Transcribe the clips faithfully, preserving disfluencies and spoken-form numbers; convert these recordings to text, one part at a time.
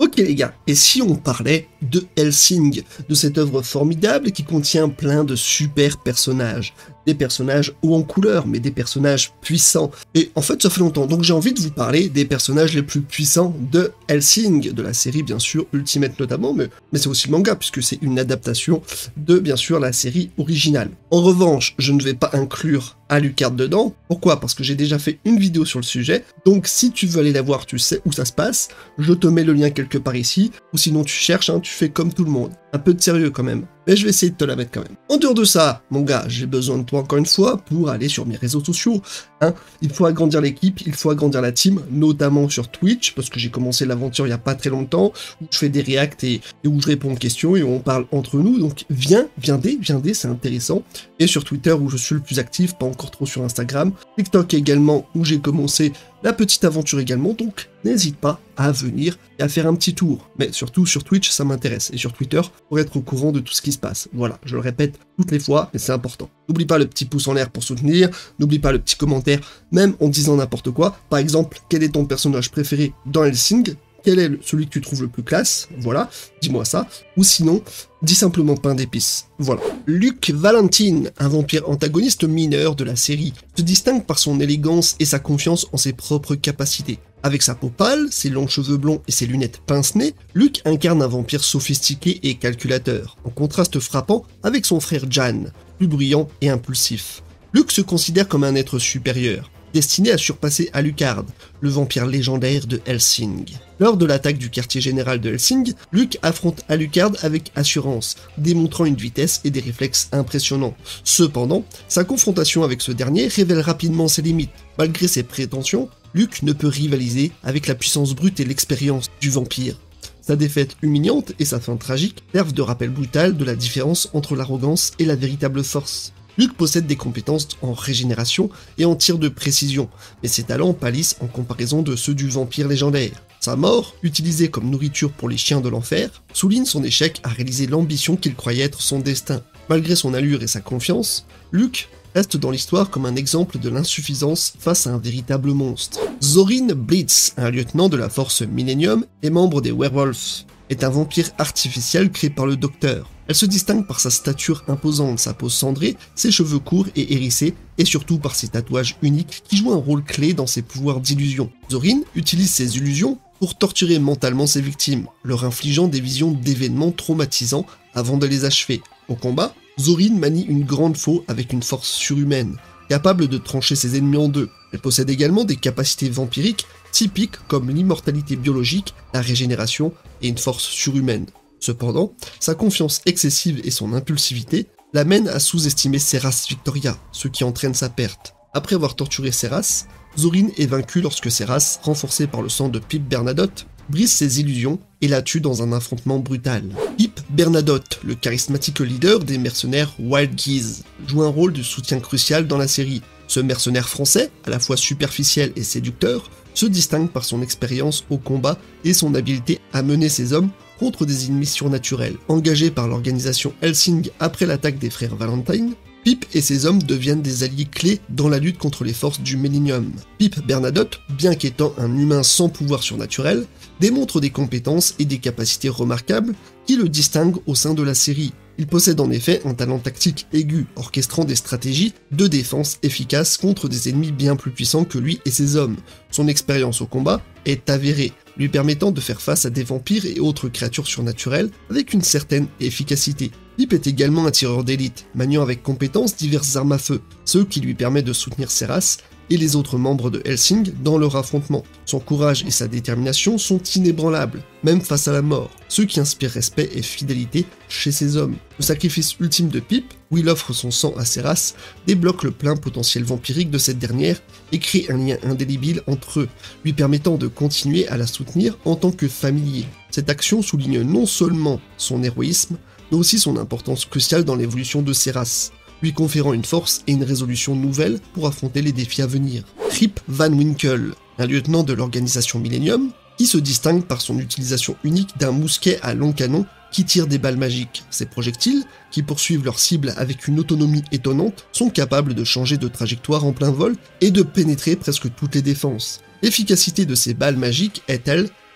Ok les gars, et si on parlait de Hellsing, de cette œuvre formidable qui contient plein de super personnages, des personnages hauts en couleur, mais des personnages puissants, et en fait ça fait longtemps, donc j'ai envie de vous parler des personnages les plus puissants de Hellsing, de la série bien sûr, Ultimate notamment, mais, mais c'est aussi le manga, puisque c'est une adaptation de bien sûr la série originale. En revanche, je ne vais pas inclure Alucard dedans, pourquoi? Parce que j'ai déjà fait une vidéo sur le sujet, donc si tu veux aller la voir, tu sais où ça se passe, je te mets le lien quelque part ici, ou sinon tu cherches, hein, tu fais comme tout le monde. Un peu de sérieux quand même, mais je vais essayer de te la mettre quand même. En dehors de ça, mon gars, j'ai besoin de toi encore une fois pour aller sur mes réseaux sociaux. Hein. Il faut agrandir l'équipe, il faut agrandir la team, notamment sur Twitch, parce que j'ai commencé l'aventure il n'y a pas très longtemps, où je fais des reacts et, et où je réponds aux questions et où on parle entre nous, donc viens, viens dès, viens dès, c'est intéressant. Et sur Twitter où je suis le plus actif, pas encore trop sur Instagram, TikTok également où j'ai commencé la petite aventure également, donc n'hésite pas à venir et à faire un petit tour. Mais surtout sur Twitch, ça m'intéresse, et sur Twitter, pour être au courant de tout ce qui se passe. Voilà, je le répète toutes les fois, mais c'est important. N'oublie pas le petit pouce en l'air pour soutenir, n'oublie pas le petit commentaire, même en disant n'importe quoi. Par exemple, quel est ton personnage préféré dans Hellsing ? Quel est celui que tu trouves le plus classe? Voilà, dis-moi ça. Ou sinon, dis simplement pain d'épices. Voilà. Luke Valentine, un vampire antagoniste mineur de la série, se distingue par son élégance et sa confiance en ses propres capacités. Avec sa peau pâle, ses longs cheveux blonds et ses lunettes pince-nez, Luke incarne un vampire sophistiqué et calculateur, en contraste frappant avec son frère Jan, plus brillant et impulsif. Luke se considère comme un être supérieur, destiné à surpasser Alucard, le vampire légendaire de Hellsing. Lors de l'attaque du quartier général de Hellsing, Luke affronte Alucard avec assurance, démontrant une vitesse et des réflexes impressionnants. Cependant, sa confrontation avec ce dernier révèle rapidement ses limites. Malgré ses prétentions, Luke ne peut rivaliser avec la puissance brute et l'expérience du vampire. Sa défaite humiliante et sa fin tragique servent de rappel brutal de la différence entre l'arrogance et la véritable force. Luke possède des compétences en régénération et en tir de précision, mais ses talents pâlissent en comparaison de ceux du vampire légendaire. Sa mort, utilisée comme nourriture pour les chiens de l'enfer, souligne son échec à réaliser l'ambition qu'il croyait être son destin. Malgré son allure et sa confiance, Luke reste dans l'histoire comme un exemple de l'insuffisance face à un véritable monstre. Zorin Blitz, un lieutenant de la force Millennium et membre des Werewolves, est un vampire artificiel créé par le Docteur. Elle se distingue par sa stature imposante, sa peau cendrée, ses cheveux courts et hérissés, et surtout par ses tatouages uniques qui jouent un rôle clé dans ses pouvoirs d'illusion. Zorin utilise ses illusions pour torturer mentalement ses victimes, leur infligeant des visions d'événements traumatisants avant de les achever. Au combat, Zorin manie une grande faux avec une force surhumaine, capable de trancher ses ennemis en deux. Elle possède également des capacités vampiriques typiques comme l'immortalité biologique, la régénération et une force surhumaine. Cependant, sa confiance excessive et son impulsivité l'amènent à sous-estimer Seras Victoria, ce qui entraîne sa perte. Après avoir torturé Seras, Zorin est vaincu lorsque Seras, renforcé par le sang de Pip Bernadotte, brise ses illusions et la tue dans un affrontement brutal. Pip Bernadotte, le charismatique leader des mercenaires Wild Geese, joue un rôle de soutien crucial dans la série. Ce mercenaire français, à la fois superficiel et séducteur, se distingue par son expérience au combat et son habileté à mener ses hommes contre des ennemis surnaturels. Engagé par l'organisation Hellsing après l'attaque des frères Valentine, Pip et ses hommes deviennent des alliés clés dans la lutte contre les forces du Millennium. Pip Bernadotte, bien qu'étant un humain sans pouvoir surnaturel, démontre des compétences et des capacités remarquables qui le distinguent au sein de la série. Il possède en effet un talent tactique aigu, orchestrant des stratégies de défense efficaces contre des ennemis bien plus puissants que lui et ses hommes. Son expérience au combat est avérée, lui permettant de faire face à des vampires et autres créatures surnaturelles avec une certaine efficacité. Pip est également un tireur d'élite, maniant avec compétence diverses armes à feu, ce qui lui permet de soutenir Seras et les autres membres de Hellsing dans leur affrontement. Son courage et sa détermination sont inébranlables, même face à la mort, ce qui inspire respect et fidélité chez ses hommes. Le sacrifice ultime de Pip, où il offre son sang à Seras, débloque le plein potentiel vampirique de cette dernière et crée un lien indélébile entre eux, lui permettant de continuer à la soutenir en tant que familier. Cette action souligne non seulement son héroïsme, mais aussi son importance cruciale dans l'évolution de Seras, lui conférant une force et une résolution nouvelle pour affronter les défis à venir. Trip Van Winkle, un lieutenant de l'organisation Millennium, qui se distingue par son utilisation unique d'un mousquet à long canon qui tire des balles magiques. Ces projectiles, qui poursuivent leur cible avec une autonomie étonnante, sont capables de changer de trajectoire en plein vol et de pénétrer presque toutes les défenses. L'efficacité de ces balles magiques est telle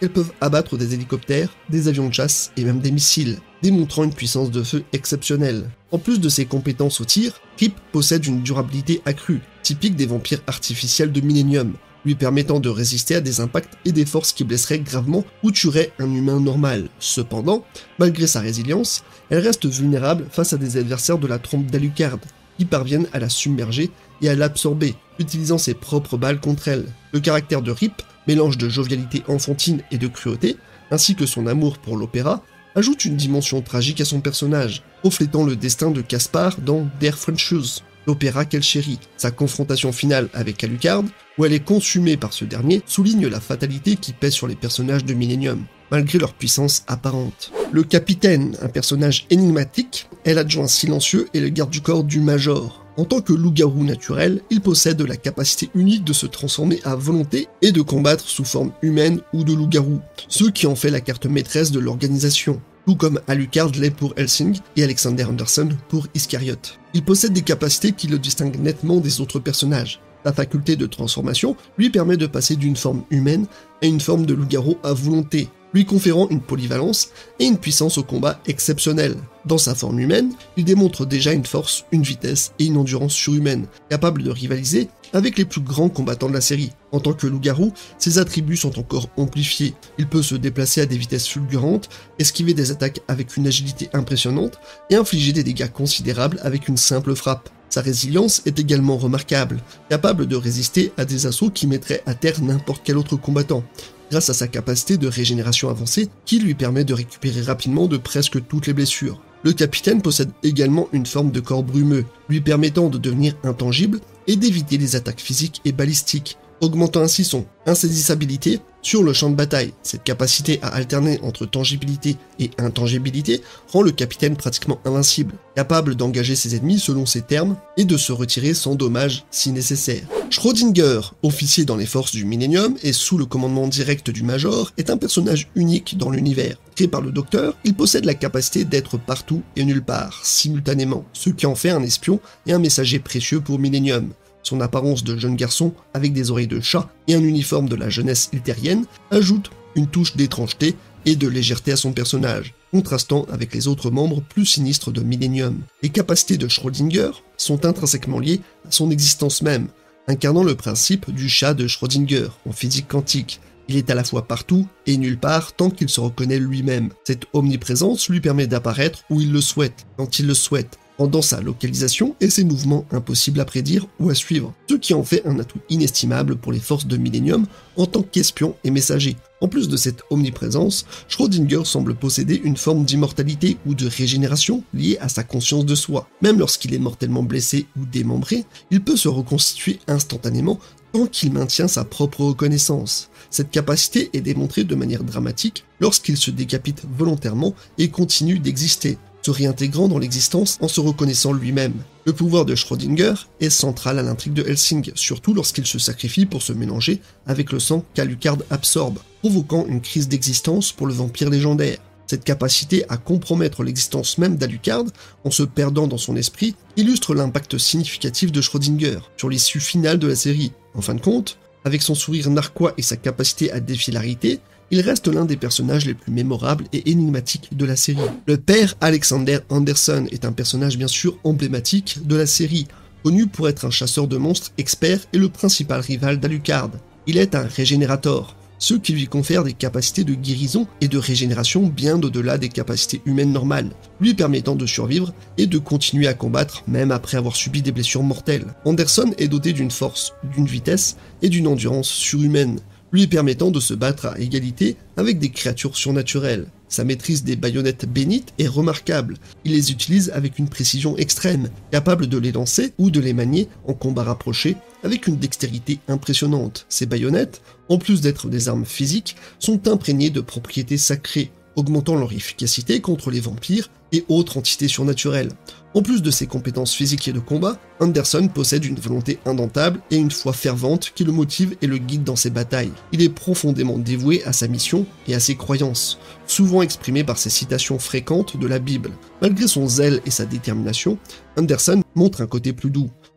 elles peuvent abattre des hélicoptères, des avions de chasse et même des missiles, démontrant une puissance de feu exceptionnelle. En plus de ses compétences au tir, Rip possède une durabilité accrue, typique des vampires artificiels de Millennium, lui permettant de résister à des impacts et des forces qui blesseraient gravement ou tueraient un humain normal. Cependant, malgré sa résilience, elle reste vulnérable face à des adversaires de la trompe d'Alucard, qui parviennent à la submerger et à l'absorber, utilisant ses propres balles contre elle. Le caractère de Rip, mélange de jovialité enfantine et de cruauté, ainsi que son amour pour l'opéra, ajoute une dimension tragique à son personnage, reflétant le destin de Caspar dans Der French Shoes, l'opéra qu'elle chérit. Sa confrontation finale avec Alucard, où elle est consumée par ce dernier, souligne la fatalité qui pèse sur les personnages de Millennium, malgré leur puissance apparente. Le capitaine, un personnage énigmatique, est l'adjoint silencieux et le garde du corps du Major. En tant que loup-garou naturel, il possède la capacité unique de se transformer à volonté et de combattre sous forme humaine ou de loup-garou, ce qui en fait la carte maîtresse de l'organisation, tout comme Alucard l'est pour Hellsing et Alexander Anderson pour Iscariot. Il possède des capacités qui le distinguent nettement des autres personnages. La faculté de transformation lui permet de passer d'une forme humaine à une forme de loup-garou à volonté, lui conférant une polyvalence et une puissance au combat exceptionnelle. Dans sa forme humaine, il démontre déjà une force, une vitesse et une endurance surhumaine, capable de rivaliser avec les plus grands combattants de la série. En tant que loup-garou, ses attributs sont encore amplifiés. Il peut se déplacer à des vitesses fulgurantes, esquiver des attaques avec une agilité impressionnante et infliger des dégâts considérables avec une simple frappe. Sa résilience est également remarquable, capable de résister à des assauts qui mettraient à terre n'importe quel autre combattant, grâce à sa capacité de régénération avancée qui lui permet de récupérer rapidement de presque toutes les blessures. Le capitaine possède également une forme de corps brumeux, lui permettant de devenir intangible et d'éviter les attaques physiques et balistiques, augmentant ainsi son insaisissabilité sur le champ de bataille. Cette capacité à alterner entre tangibilité et intangibilité rend le capitaine pratiquement invincible, capable d'engager ses ennemis selon ses termes et de se retirer sans dommage si nécessaire. Schrödinger, officier dans les forces du Millennium et sous le commandement direct du Major, est un personnage unique dans l'univers. Créé par le Docteur, il possède la capacité d'être partout et nulle part, simultanément, ce qui en fait un espion et un messager précieux pour Millennium. Son apparence de jeune garçon avec des oreilles de chat et un uniforme de la jeunesse iltérienne ajoute une touche d'étrangeté et de légèreté à son personnage, contrastant avec les autres membres plus sinistres de Millennium. Les capacités de Schrödinger sont intrinsèquement liées à son existence même, incarnant le principe du chat de Schrödinger en physique quantique. Il est à la fois partout et nulle part tant qu'il se reconnaît lui-même. Cette omniprésence lui permet d'apparaître où il le souhaite, quand il le souhaite, rendant sa localisation et ses mouvements impossibles à prédire ou à suivre, ce qui en fait un atout inestimable pour les forces de Millennium en tant qu'espion et messager. En plus de cette omniprésence, Schrödinger semble posséder une forme d'immortalité ou de régénération liée à sa conscience de soi. Même lorsqu'il est mortellement blessé ou démembré, il peut se reconstituer instantanément tant qu'il maintient sa propre reconnaissance. Cette capacité est démontrée de manière dramatique lorsqu'il se décapite volontairement et continue d'exister, se réintégrant dans l'existence en se reconnaissant lui-même. Le pouvoir de Schrödinger est central à l'intrigue de Hellsing, surtout lorsqu'il se sacrifie pour se mélanger avec le sang qu'Alucard absorbe, provoquant une crise d'existence pour le vampire légendaire. Cette capacité à compromettre l'existence même d'Alucard en se perdant dans son esprit illustre l'impact significatif de Schrödinger sur l'issue finale de la série. En fin de compte, avec son sourire narquois et sa capacité à défier la réalité, il reste l'un des personnages les plus mémorables et énigmatiques de la série. Le père Alexander Anderson est un personnage bien sûr emblématique de la série, connu pour être un chasseur de monstres expert et le principal rival d'Alucard. Il est un régénérateur, ce qui lui confère des capacités de guérison et de régénération bien au-delà des capacités humaines normales, lui permettant de survivre et de continuer à combattre même après avoir subi des blessures mortelles. Anderson est doté d'une force, d'une vitesse et d'une endurance surhumaine, lui permettant de se battre à égalité avec des créatures surnaturelles. Sa maîtrise des baïonnettes bénites est remarquable, il les utilise avec une précision extrême, capable de les lancer ou de les manier en combat rapproché avec une dextérité impressionnante. Ces baïonnettes, en plus d'être des armes physiques, sont imprégnées de propriétés sacrées, augmentant leur efficacité contre les vampires et autres entités surnaturelles. En plus de ses compétences physiques et de combat, Anderson possède une volonté indomptable et une foi fervente qui le motive et le guide dans ses batailles. Il est profondément dévoué à sa mission et à ses croyances, souvent exprimées par ses citations fréquentes de la Bible. Malgré son zèle et sa détermination, Anderson montre un côté plus doux,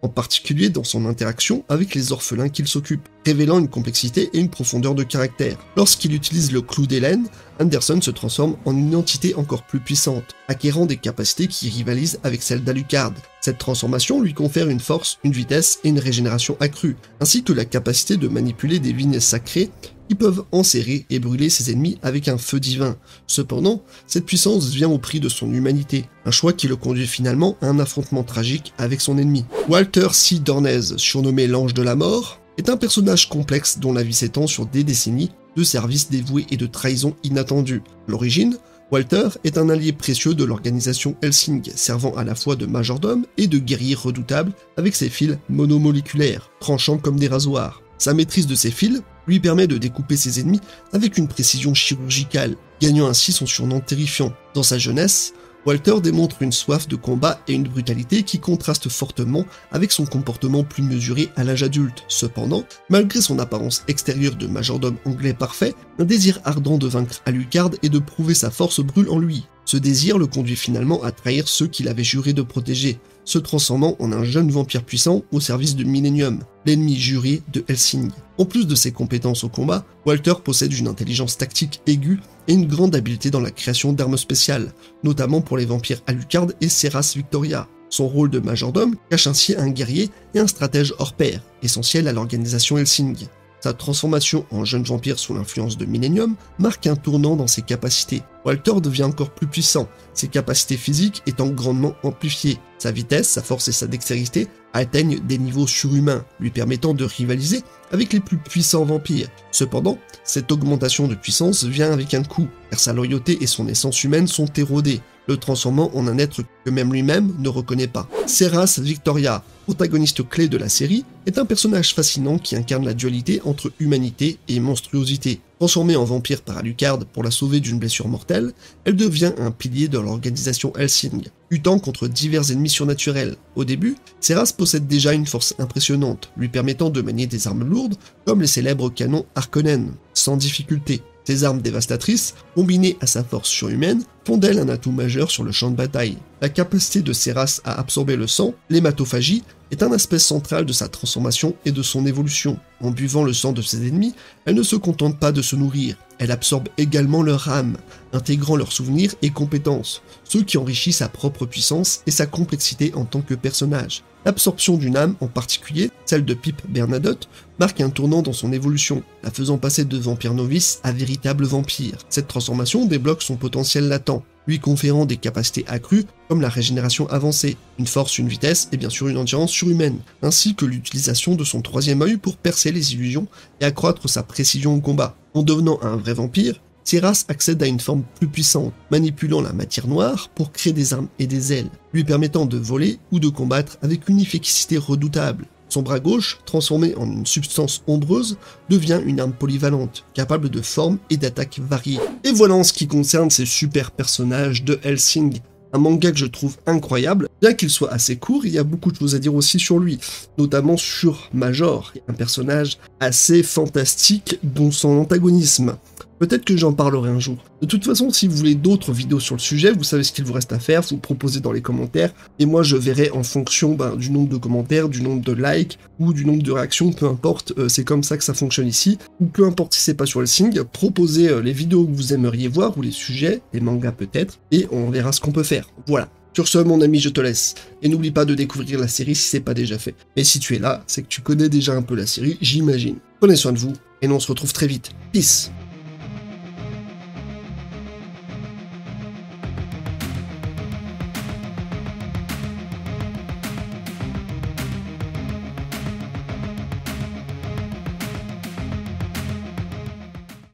en particulier dans son interaction avec les orphelins qu'il s'occupe, révélant une complexité et une profondeur de caractère. Lorsqu'il utilise le clou d'Hélène, Anderson se transforme en une entité encore plus puissante, acquérant des capacités qui rivalisent avec celles d'Alucard. Cette transformation lui confère une force, une vitesse et une régénération accrue, ainsi que la capacité de manipuler des vignes sacrées qui peuvent enserrer et brûler ses ennemis avec un feu divin. Cependant, cette puissance vient au prix de son humanité, un choix qui le conduit finalement à un affrontement tragique avec son ennemi. Walter C. Dornez, surnommé l'Ange de la Mort, est un personnage complexe dont la vie s'étend sur des décennies de services dévoués et de trahison inattendue. À l'origine, Walter est un allié précieux de l'organisation Hellsing, servant à la fois de majordome et de guerrier redoutable avec ses fils monomoléculaires, tranchant comme des rasoirs. Sa maîtrise de ses fils lui permet de découper ses ennemis avec une précision chirurgicale, gagnant ainsi son surnom terrifiant. Dans sa jeunesse, Walter démontre une soif de combat et une brutalité qui contrastent fortement avec son comportement plus mesuré à l'âge adulte. Cependant, malgré son apparence extérieure de majordome anglais parfait, un désir ardent de vaincre Alucard et de prouver sa force brûle en lui. Ce désir le conduit finalement à trahir ceux qu'il avait juré de protéger, se transformant en un jeune vampire puissant au service de Millennium, l'ennemi juré de Hellsing. En plus de ses compétences au combat, Walter possède une intelligence tactique aiguë et une grande habileté dans la création d'armes spéciales, notamment pour les vampires Alucard et Serras Victoria. Son rôle de majordome cache ainsi un guerrier et un stratège hors pair, essentiel à l'organisation Hellsing. Sa transformation en jeune vampire sous l'influence de Millennium marque un tournant dans ses capacités. Walter devient encore plus puissant, ses capacités physiques étant grandement amplifiées. Sa vitesse, sa force et sa dextérité atteignent des niveaux surhumains, lui permettant de rivaliser avec les plus puissants vampires. Cependant, cette augmentation de puissance vient avec un coût, car sa loyauté et son essence humaine sont érodées, le transformant en un être que même lui-même ne reconnaît pas. Serras Victoria, protagoniste clé de la série, est un personnage fascinant qui incarne la dualité entre humanité et monstruosité. Transformée en vampire par Alucard pour la sauver d'une blessure mortelle, elle devient un pilier de l'organisation Hellsing, luttant contre divers ennemis surnaturels. Au début, Serras possède déjà une force impressionnante, lui permettant de manier des armes lourdes comme les célèbres canons Harkonnen, sans difficulté. Ces armes dévastatrices, combinées à sa force surhumaine, font d'elle un atout majeur sur le champ de bataille. La capacité de Serras à absorber le sang, l'hématophagie, est un aspect central de sa transformation et de son évolution. En buvant le sang de ses ennemis, elle ne se contente pas de se nourrir, elle absorbe également leur âme, intégrant leurs souvenirs et compétences, ce qui enrichit sa propre puissance et sa complexité en tant que personnage. L'absorption d'une âme, en particulier celle de Pip Bernadotte, marque un tournant dans son évolution, la faisant passer de vampire novice à véritable vampire. Cette transformation débloque son potentiel latent, lui conférant des capacités accrues comme la régénération avancée, une force, une vitesse et bien sûr une endurance surhumaine, ainsi que l'utilisation de son troisième œil pour percer les illusions et accroître sa précision au combat. En devenant un vrai vampire, Serras accède à une forme plus puissante, manipulant la matière noire pour créer des armes et des ailes, lui permettant de voler ou de combattre avec une efficacité redoutable. Son bras gauche, transformé en une substance ombreuse, devient une arme polyvalente, capable de formes et d'attaques variées. Et voilà en ce qui concerne ces super personnages de Hellsing. Un manga que je trouve incroyable, bien qu'il soit assez court, il y a beaucoup de choses à dire aussi sur lui, notamment sur Major, un personnage assez fantastique dont son antagonisme. Peut-être que j'en parlerai un jour. De toute façon, si vous voulez d'autres vidéos sur le sujet, vous savez ce qu'il vous reste à faire, vous proposez dans les commentaires, et moi je verrai en fonction ben, du nombre de commentaires, du nombre de likes, ou du nombre de réactions, peu importe, euh, c'est comme ça que ça fonctionne ici, ou peu importe si c'est pas sur Hellsing, proposez euh, les vidéos que vous aimeriez voir, ou les sujets, les mangas peut-être, et on verra ce qu'on peut faire. Voilà. Sur ce, mon ami, je te laisse. Et n'oublie pas de découvrir la série si c'est pas déjà fait. Mais si tu es là, c'est que tu connais déjà un peu la série, j'imagine. Prenez soin de vous, et nous on se retrouve très vite. Peace!